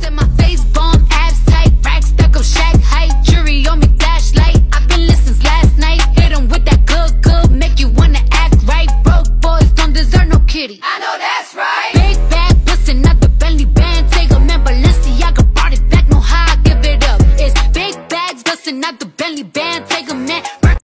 Said my face bomb, abs tight, racks stuck up, shack height, jury on me, flashlight. I've been listening since last night. Hit 'em with that good, make you wanna act right. Broke boys don't deserve no kitty. I know that.